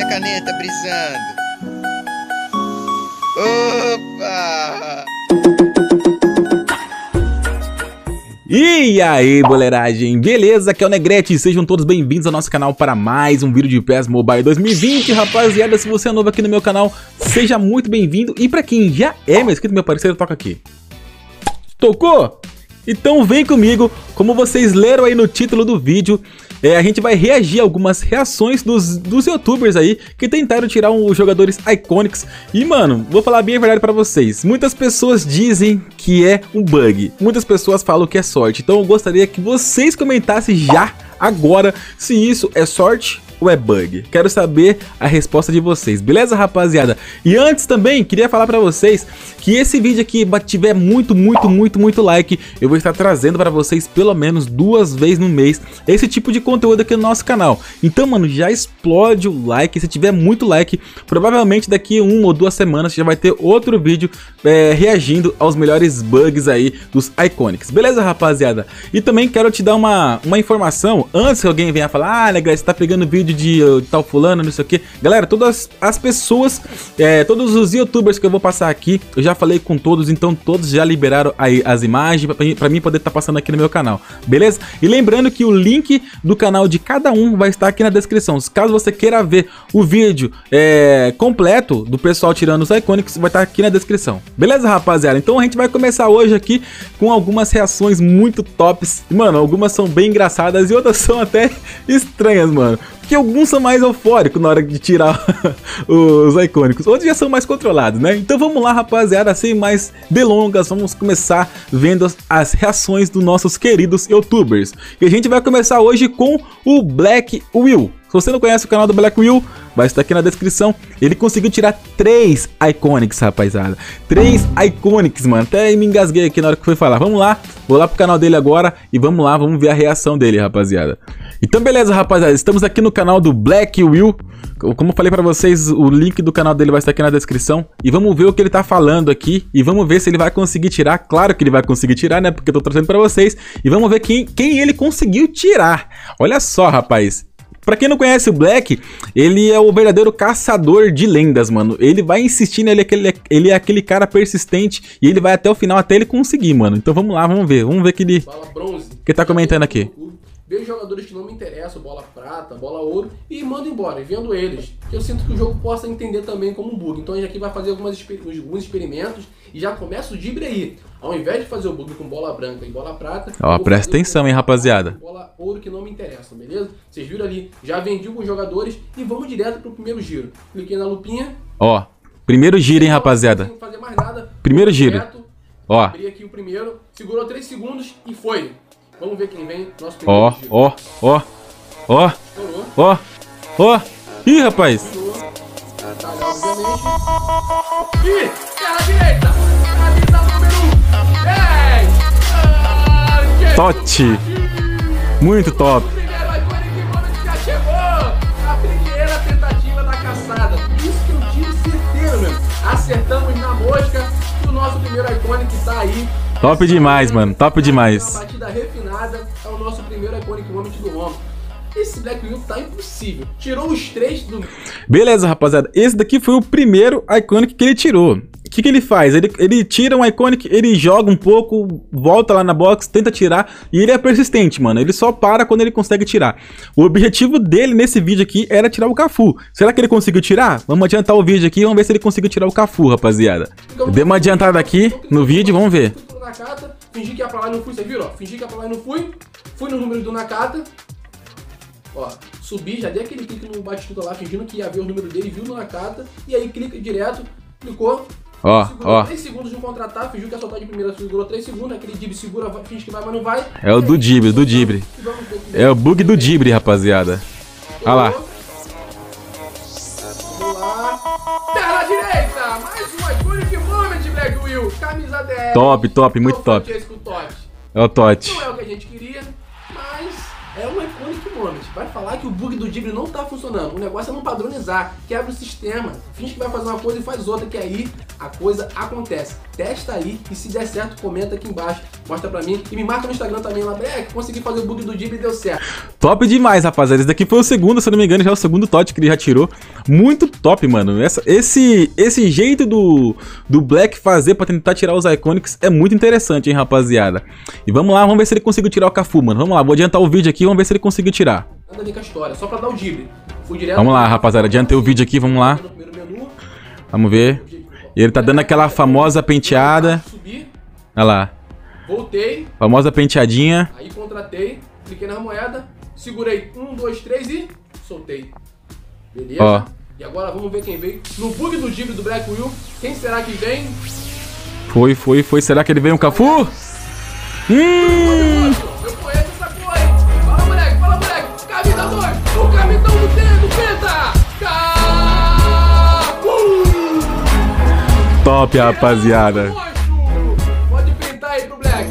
a caneta brisando. Opa! E aí, boleiragem, beleza? Aqui é o Negrete, sejam todos bem-vindos ao nosso canal para mais um vídeo de PES Mobile 2020, rapaziada. Se você é novo aqui no meu canal, seja muito bem-vindo. E pra quem já é meu inscrito, meu parceiro, toca aqui. Tocou? Então vem comigo, como vocês leram aí no título do vídeo, a gente vai reagir a algumas reações dos youtubers aí que tentaram tirar os jogadores icônicos. E mano, vou falar bem a verdade pra vocês, muitas pessoas dizem que é um bug, muitas pessoas falam que é sorte. Então eu gostaria que vocês comentassem já agora se isso é sorte ou é bug. Quero saber a resposta de vocês, beleza, rapaziada? E antes também, queria falar pra vocês que esse vídeo aqui tiver muito like, eu vou estar trazendo pra vocês pelo menos 2 vezes no mês esse tipo de conteúdo aqui no nosso canal. Então, mano, já explode o like. Se tiver muito like, provavelmente daqui 1 ou 2 semanas já vai ter outro vídeo reagindo aos melhores bugs aí dos Iconics, beleza, rapaziada? E também quero te dar uma informação, antes que alguém venha falar, ah, Negrete, você tá pegando vídeo de tal fulano, não sei o que. Galera, todas as pessoas, todos os youtubers que eu vou passar aqui, eu já falei com todos, então todos já liberaram aí as imagens pra mim poder estar passando aqui no meu canal, beleza? E lembrando que o link do canal de cada um vai estar aqui na descrição. Caso você queira ver o vídeo completo do pessoal tirando os Iconics, vai estar aqui na descrição, beleza, rapaziada? Então a gente vai começar hoje aqui com algumas reações muito tops. Mano, algumas são bem engraçadas e outras são até estranhas, mano, porque alguns são mais eufóricos na hora de tirar os Icônicos, outros já são mais controlados, né? Então vamos lá, rapaziada, sem mais delongas, vamos começar vendo as reações dos nossos queridos youtubers. E a gente vai começar hoje com o Black Will. Se você não conhece o canal do Black Will, vai estar aqui na descrição. Ele conseguiu tirar 3 Iconics, rapaziada. 3 Iconics, mano. Até me engasguei aqui na hora que foi falar. Vamos lá, vou lá pro canal dele agora e vamos lá, vamos ver a reação dele, rapaziada. Então beleza, rapaziada, estamos aqui no canal do Black Will. Como eu falei pra vocês, o link do canal dele vai estar aqui na descrição. E vamos ver o que ele tá falando aqui. E vamos ver se ele vai conseguir tirar. Claro que ele vai conseguir tirar, né? Porque eu tô trazendo pra vocês. E vamos ver quem ele conseguiu tirar. Olha só, rapaz. Pra quem não conhece o Black, ele é o verdadeiro caçador de lendas, mano. Ele vai insistindo, ele é aquele cara persistente e ele vai até o final, até ele conseguir, mano. Então vamos lá, vamos ver que ele... Bola bronze. Que tá comentando aqui. Vejo jogadores que não me interessam, bola prata, bola ouro, e mando embora, vendo eles. Que eu sinto que o jogo possa entender também como um bug. Então a gente aqui vai fazer alguns experimentos e já começa o dibre aí. Ao invés de fazer o bug com bola branca e bola prata... Ó, presta atenção, hein, rapaziada. Bola ouro que não me interessam, beleza? Vocês viram ali, já vendi alguns jogadores e vamos direto pro primeiro giro. Cliquei na lupinha. Ó, primeiro giro, hein, rapaziada. Sem fazer mais nada. Primeiro giro. Direto, ó. Abri aqui o primeiro, segurou 3 segundos e foi. Vamos ver quem vem. Nosso primeiro giro. Ó. Ih, rapaz. Ih, terra direita. Camisa número 10. Tote. Muito top. O primeiro Iconic Moment já chegou. A primeira tentativa da caçada. Isso que eu tive certeza, meu. Acertamos na mosca e o nosso primeiro Iconic tá aí. Top demais, mano. Top demais. Uma batida refinada, é o nosso primeiro Iconic Moment do homem. Esse Black Will tá impossível. Tirou os 3 do... Beleza, rapaziada. Esse daqui foi o primeiro Iconic que ele tirou. O que ele faz? Ele tira um Iconic, ele joga um pouco, volta lá na box, tenta tirar. E ele é persistente, mano. Ele só para quando ele consegue tirar. O objetivo dele nesse vídeo aqui era tirar o Cafu. Será que ele conseguiu tirar? Vamos adiantar o vídeo aqui e vamos ver se ele conseguiu tirar o Cafu, rapaziada. Dei uma adiantada aqui no vídeo, vamos ver. Nakata, fingi que ia pra lá e não fui, vocês viram? Fingi que ia pra lá e não fui. Fui no número do Nakata. Ó, subi, já dei aquele clique no bate-tudo lá, fingindo que ia ver o número dele, viu no Nakata. E aí clica direto, clicou. Segurou 3 segundos de um contra-ataque, fingiu que ia soltar de primeira, segurou 3 segundos. Aquele Dib segura, finge que vai, mas não vai. É o do Dibre, É o bug do Dibre, rapaziada. Olha lá. Vamos lá. Perna direita! Mais um Iconic Moment, Black Will. Camisa 10. Top, muito top. É o Tote. Não é o que a gente queria, mas é um Iconic Moment. Vai falar que o bug do Dibre não tá funcionando. O negócio é não padronizar, quebra o sistema. Finge que vai fazer uma coisa e faz outra, que aí a coisa acontece. Testa aí e se der certo, comenta aqui embaixo mostra pra mim. E me marca no Instagram também lá, Black, consegui fazer o bug do Dib e deu certo. Top demais, rapaziada. Esse daqui foi o segundo, se eu não me engano, já é o segundo TOT que ele já tirou. Muito top, mano. Esse jeito do Black fazer pra tentar tirar os Iconics é muito interessante, hein, rapaziada. E vamos lá, vamos ver se ele conseguiu tirar o Cafu, mano. Vamos lá, vou adiantar o vídeo aqui, vamos ver se ele conseguiu tirar. Nada a ver com a história, só pra dar o Dib. Fui direto. Vamos lá, rapaziada, adiantei o vídeo aqui, vamos lá. No primeiro menu. Vamos ver. E ele tá dando aquela famosa penteada. Subi, Olha lá. voltei, Famosa penteadinha. aí contratei, cliquei na moeda, segurei 1, 2, 3 e soltei. Beleza? Ó. E agora vamos ver quem veio. No bug do Dib do Black Will, quem será que vem? Foi. Será que ele veio um Cafu? Eu conheço essa cor, hein? Fala, moleque. Camisa 2, o camitão do Penta. Top, rapaziada. Pode pintar aí pro Black.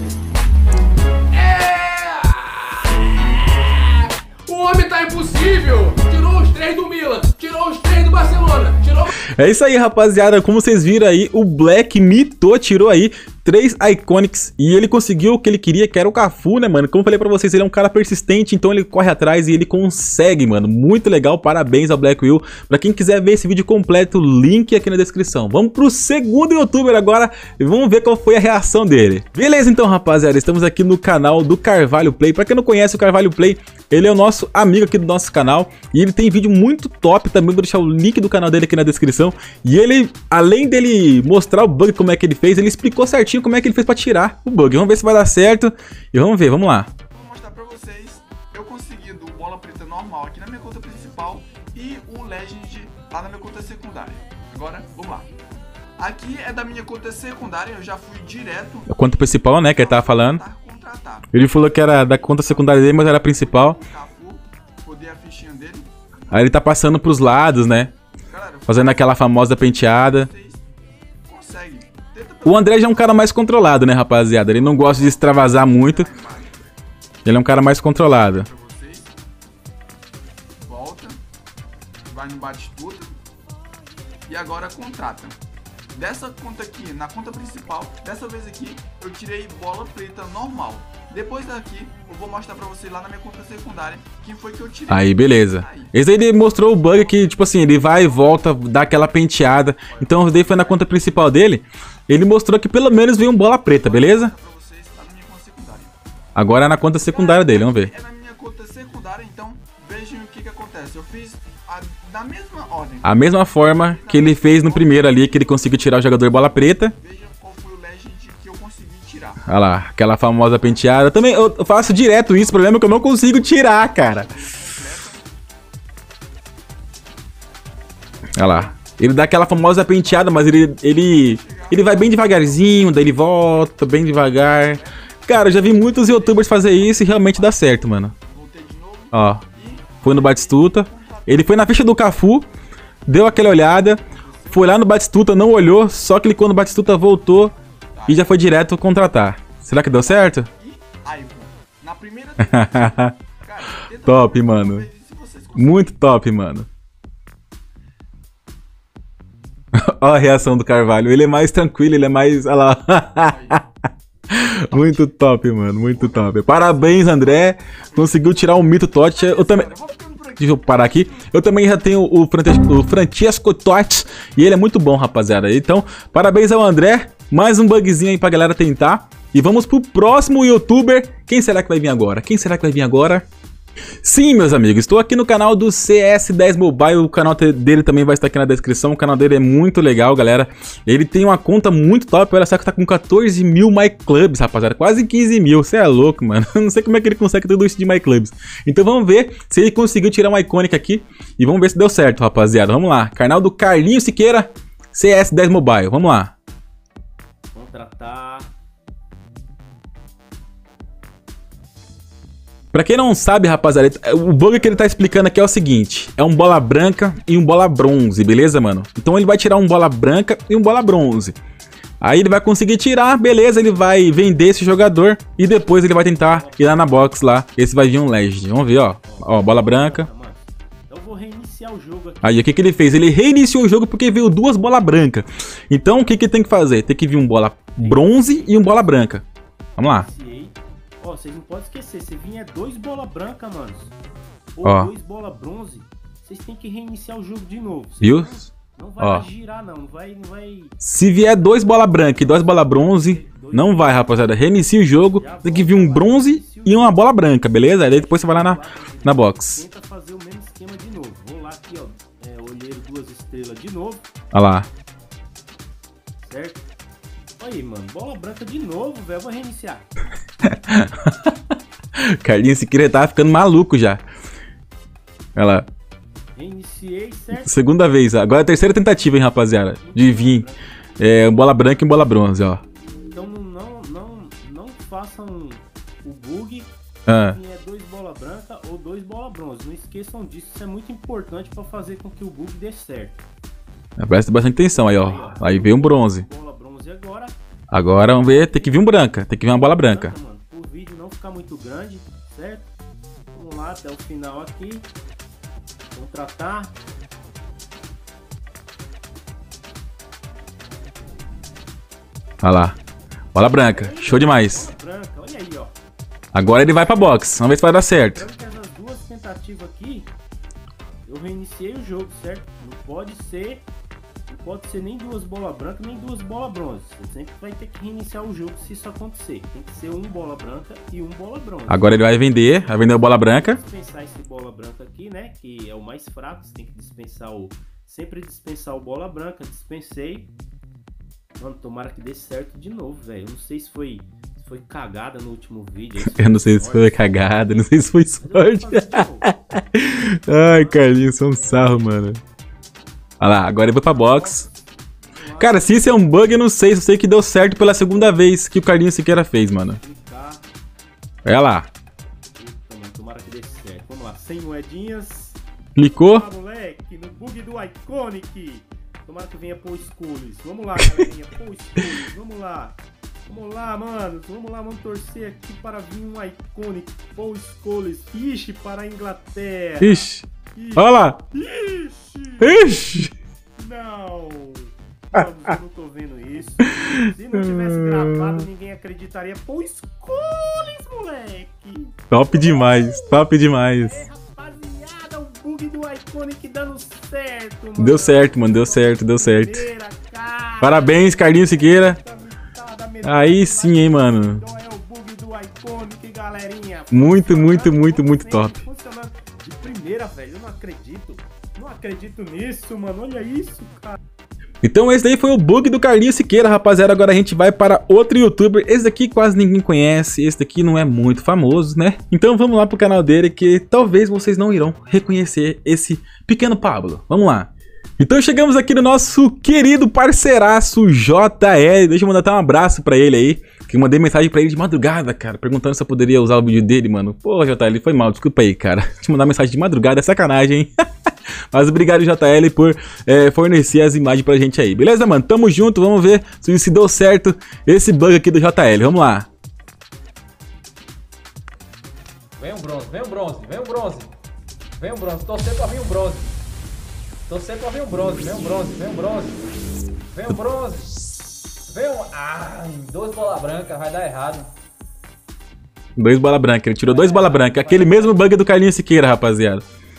O homem tá impossível. Tirou os 3 do Milan, tirou os 3 do Barcelona, tirou... É isso aí, rapaziada. Como vocês viram aí, o Black mitou, tirou aí 3 Iconics e ele conseguiu o que ele queria, que era o Cafu, né, mano? Como eu falei pra vocês, ele é um cara persistente, então ele corre atrás e ele consegue, mano. Muito legal, parabéns ao Black Will. Pra quem quiser ver esse vídeo completo, link aqui na descrição. Vamos pro segundo youtuber agora e vamos ver qual foi a reação dele. Beleza, então, rapaziada, estamos aqui no canal do Carvalho Play. Pra quem não conhece o Carvalho Play, ele é o nosso amigo aqui do nosso canal e ele tem vídeo muito top também. Vou deixar o link do canal dele aqui na descrição. E ele, além dele mostrar o bug, como é que ele fez, ele explicou certinho como é que ele fez pra tirar o bug. Vamos ver se vai dar certo e vamos ver, vamos lá. Vou mostrar pra vocês eu conseguindo bola preta normal aqui na minha conta principal e o Legend lá na minha conta secundária. Agora, vamos lá. Aqui é da minha conta secundária, eu já fui direto. A conta principal, né, que ele tava falando. Contratar. Ele falou que era da conta secundária dele, mas era a principal. Cafu, poder a fichinha dele. Aí ele tá passando pros lados, né, Galera, fazendo aquela famosa penteada. vocês conseguem. Tenta O André já é um cara mais controlado, né, rapaziada? Ele não gosta de extravasar muito. Ele é um cara mais controlado. pra vocês. Volta. Vai no bate-tudo. E agora contrata. Dessa conta aqui, na conta principal, dessa vez aqui, eu tirei bola preta normal. Depois daqui, eu vou mostrar pra vocês lá na minha conta secundária quem foi que eu tirei. Aí, beleza. Esse aí ele mostrou o bug que, tipo assim, ele vai e volta, dá aquela penteada. Então, daí foi na conta principal dele. Ele mostrou que pelo menos veio um bola preta, beleza? Pra vocês lá na minha conta secundária. Agora é na conta secundária dele, vamos ver. É na minha conta secundária, então vejam o que acontece. Eu fiz da mesma ordem. A mesma forma que ele fez no primeiro ali, que ele conseguiu tirar o jogador bola preta. Vejam qual foi o Legend que eu consegui tirar. Olha lá, aquela famosa penteada. Também eu faço direto isso, o problema é que eu não consigo tirar, cara. Olha lá. Ele dá aquela famosa penteada, mas ele vai bem devagarzinho, daí ele volta bem devagar. Cara, eu já vi muitos youtubers fazer isso e realmente dá certo, mano. Voltei de novo. Ó, foi no Batistuta. Ele foi na ficha do Cafu, deu aquela olhada, foi lá no Batistuta, não olhou, só clicou no Batistuta, voltou e já foi direto contratar. Será que deu certo? E aí, na primeira cara, tenta Top, mano. ver se vocês conseguem. Muito top, mano. Ó a reação do Carvalho. Ele é mais tranquilo, ele é mais... Olha lá. Muito top, mano. Muito top. Parabéns, André. Conseguiu tirar um mito Totti. Eu também... Eu vou ficando por aqui. Deixa eu parar aqui. Eu também já tenho o Francesco Totti. E ele é muito bom, rapaziada. Então, parabéns ao André. Mais um bugzinho aí pra galera tentar. E vamos pro próximo youtuber. Quem será que vai vir agora? Quem será que vai vir agora? Sim, meus amigos, estou aqui no canal do CS10 Mobile, o canal dele também vai estar aqui na descrição, o canal dele é muito legal, galera. Ele tem uma conta muito top, olha só que tá com 14 mil MyClubs, rapaziada, quase 15 mil, você é louco, mano. Não sei como é que ele consegue tudo isso de MyClubs. Então vamos ver se ele conseguiu tirar uma icônica aqui e vamos ver se deu certo, rapaziada. Vamos lá, canal do Carlinho Siqueira, CS10 Mobile, vamos lá. Contratar. Pra quem não sabe, rapaziada, o bug que ele tá explicando aqui é o seguinte. É um bola branca e um bola bronze, beleza, mano? Então ele vai tirar um bola branca e um bola bronze. Aí ele vai conseguir tirar, beleza, ele vai vender esse jogador e depois ele vai tentar ir lá na box lá. Esse vai vir um Legend. Vamos ver, ó. Ó, bola branca. Eu vou reiniciar o jogo aqui. Aí o que que ele fez? Ele reiniciou o jogo porque veio duas bolas brancas. Então o que que tem que fazer? Tem que vir um bola bronze e um bola branca. Vamos lá. Iniciei. Ó, vocês não podem esquecer, se vier 2 bola branca, manos, ou Ó. 2 bola bronze, vocês têm que reiniciar o jogo de novo. Vocês Viu? Não vai Ó. girar, não vai... Se vier 2 bola branca e 2 bola bronze, não vai, rapaziada. Reinicia o jogo. Tem que vir um bronze e uma bola branca, beleza? Aí depois você vai lá na box. Tenta fazer o mesmo esquema de novo. Vou lá aqui, ó. Olheiro 2 estrelas de novo, Olha lá. certo? Aí, mano, bola branca de novo, velho. Vou reiniciar. Carlinhos Siqueira tá ficando maluco já. Olha lá. Reiniciei, certo? Segunda vez. Agora é a terceira tentativa, hein, rapaziada. De vir bola branca e bola bronze, ó. Então não façam o bug. Ah. Se é 2 bola branca ou 2 bola bronze. Não esqueçam disso, isso é muito importante para fazer com que o bug dê certo. Presta bastante atenção aí, ó. Aí veio um bronze. Bola bronze agora. Agora vamos ver. Tem que vir um branca. Tem que vir uma bola branca. Mano, o vídeo não ficar muito grande, certo? Vamos lá até o final aqui. Contratar. Olha lá. Bola branca. Show demais. Bola branca, olha aí, ó. Agora ele vai pra box. Vamos ver se vai dar certo. Lembrando que essas 2 tentativas aqui, eu reiniciei o jogo, certo? Não pode ser nem 2 bola branca, nem 2 bola bronze. Você sempre vai ter que reiniciar o jogo se isso acontecer. Tem que ser 1 bola branca e 1 bola bronze. Agora ele vai vender a bola branca. Dispensar esse bola branca aqui, né? Que é o mais fraco. Você tem que dispensar sempre dispensar o bola branca. Dispensei. Mano, tomara que dê certo de novo, velho. Eu não sei se foi cagada no último vídeo. Eu não sei se foi cagada, não sei se foi sorte. Ai, Carlinhos, é um sarro, mano. Olha lá, agora ele vai pra box. Cara, se isso é um bug, eu não sei. Só sei que deu certo pela segunda vez que o Carlinhos Siqueira fez, mano. Olha lá. Eita, mano, tomara que dê certo. Vamos lá, 100 moedinhas. Clicou. Ah, moleque, no bug do Iconic. Tomara que venha Paul Scholes. Vamos lá, galerinha. Paul Scholes, vamos lá. Vamos lá, mano. Vamos lá, vamos torcer aqui para vir um Iconic. Paul Scholes. Ixi, para a Inglaterra. Ixi. Olha lá. Ixi. Ixi. Não. Vamos, eu não tô vendo isso. Se não tivesse gravado, ninguém acreditaria. Paul Scholes, moleque. Top demais, top demais. Rapaziada, o bug do Iconic dando certo, mano. Deu certo, mano, deu certo, deu certo. Primeira, cara. Parabéns, Carlinhos Siqueira. Aí sim, hein, mano. Então é o bug do Iconic, galerinha. Muito, muito, muito, muito top. Funcionando de primeira, velho. Eu não acredito. Não acredito nisso, mano. Olha isso, cara. Então esse daí foi o bug do Carlinhos Siqueira, rapaziada. Agora a gente vai para outro youtuber. Esse daqui quase ninguém conhece, esse daqui não é muito famoso, né? Então vamos lá pro canal dele que talvez vocês não irão reconhecer esse pequeno Pablo. Vamos lá. Então chegamos aqui no nosso querido parceiraço JL. Deixa eu mandar até um abraço pra ele aí, que eu mandei mensagem pra ele de madrugada, cara, perguntando se eu poderia usar o vídeo dele, mano. Pô, JL, foi mal, desculpa aí, cara. Te mandar mensagem de madrugada é sacanagem, hein? Mas obrigado, JL, por fornecer as imagens pra gente aí. Beleza, mano? Tamo junto, vamos ver se deu certo esse bug aqui do JL. Vamos lá. Vem um bronze, vem um bronze, vem um bronze. Vem um bronze, torcer pra vir um bronze. Torcer pra vir um bronze, vem um bronze, vem um bronze. Vem um bronze. Vem um... Ai, 2 bola branca, vai dar errado. 2 bola branca, ele tirou 2 bola branca. Aquele mesmo bug do Carlinhos Siqueira, rapaziada.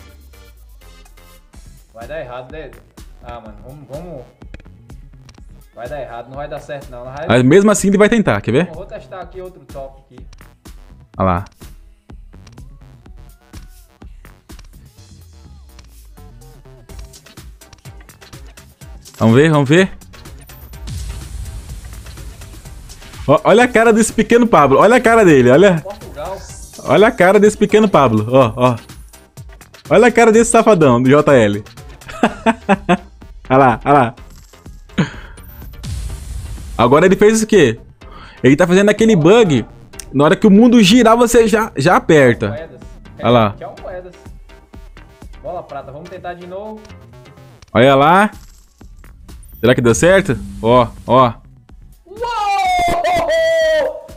Vai dar errado, né? Ah, mano, vamos... Vai dar errado, não vai dar certo não. Mas mesmo assim ele vai tentar, quer ver? Vou testar aqui outro top aqui. Olha lá. Vamos ver, vamos ver. Ó, olha a cara desse pequeno Pablo. Olha a cara dele, olha. Portugal. Olha a cara desse pequeno Pablo. Ó, ó. Olha a cara desse safadão do JL. Olha lá, olha lá. Agora ele fez o quê? Ele tá fazendo aquele bug. Na hora que o mundo girar, você já aperta. Moedas. Olha lá. Tchau, moedas. Bola prata, vamos tentar de novo. Olha lá. Será que deu certo? Ó, ó. Uou!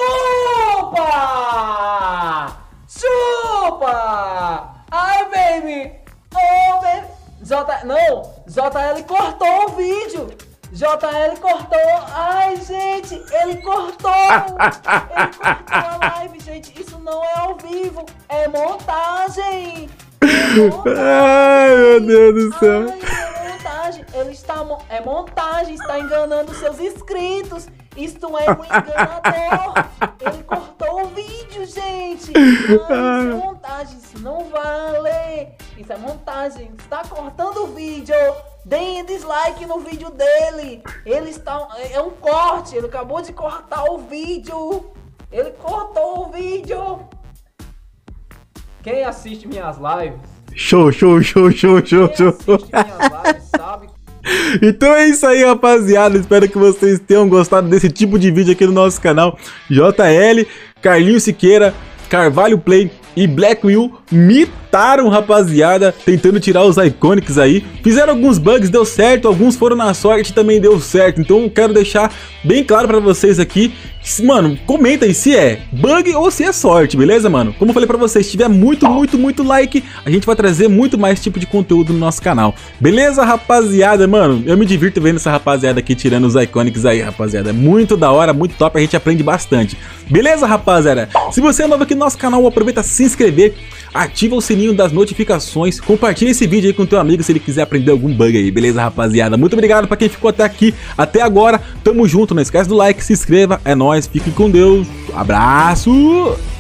Chupa! Chupa! Ai, baby! Oh, baby! JL cortou o vídeo! JL cortou. Ai, gente, ele cortou. Ele cortou a live, gente. Isso não é ao vivo, é montagem. Ai, meu Deus do céu. Ai, é montagem. Ele está... É montagem, está enganando seus inscritos. Isto é um enganador. Ele cortou o vídeo, gente. Não, isso é montagem, isso não vale. Isso é montagem. Está cortando o vídeo. Deem dislike no vídeo dele. Ele está... É um corte. Ele acabou de cortar o vídeo. Ele cortou o vídeo. Quem assiste minhas lives... Show. Quem assiste minhas lives sabe... Então é isso aí, rapaziada. Espero que vocês tenham gostado desse tipo de vídeo aqui no nosso canal. JL, Carlinhos Siqueira, Carvalho Play e Black Will mitaram, rapaziada, tentando tirar os Iconics aí. Fizeram alguns bugs, deu certo, alguns foram na sorte, também deu certo. Então eu quero deixar bem claro pra vocês aqui, mano, comenta aí se é bug ou se é sorte, beleza, mano? Como eu falei pra vocês, se tiver muito like, a gente vai trazer muito mais tipo de conteúdo no nosso canal. Beleza, rapaziada? Mano, eu me divirto vendo essa rapaziada aqui tirando os Iconics aí, rapaziada. É muito da hora, muito top, a gente aprende bastante. Beleza, rapaziada? Se você é novo aqui no nosso canal, aproveita se inscrever, ativa o sininho das notificações, compartilha esse vídeo aí com teu amigo se ele quiser aprender algum bug aí, beleza, rapaziada? Muito obrigado pra quem ficou até aqui, até agora. Tamo junto, não esquece do like, se inscreva, é nóis, fique com Deus, abraço!